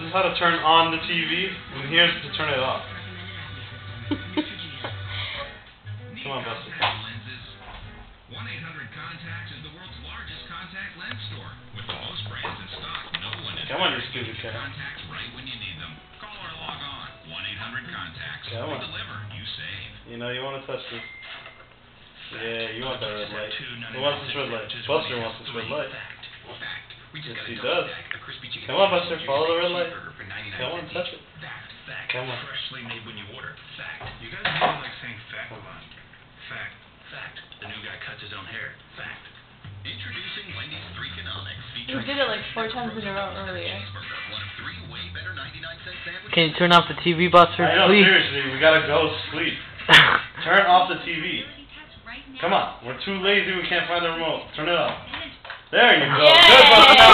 is how to turn on the TV, and here's to turn it off. Come on, Buster. 1-800-CONTACTS is the world's largest contact lens store. With the most brands in stock, no one is Come on, you stupid cat. contacts right when you need them. Call or log on. 1-800-CONTACTS. Come on. We deliver, you save. You know you want to touch this. Yeah, you want that red light. Who wants this red light? Buster wants this red light. Yes, he does. Come on, Buster, follow the red light. Come on, touch it. Come on. Freshly made when you order. Fact. You guys really like saying fact a lot. Fact. Fact. The new guy cuts his own hair. Fact. Introducing Wendy's 3 Canonics. You did it like 4 times in a row earlier. One of 3 way better 99-cent sandwiches. Can you turn off the TV, Buster, I know, please? seriously, we gotta go sleep. Turn off the TV. Come on, we're too lazy, we can't find the remote. Turn it off. There you go. Good, Buster.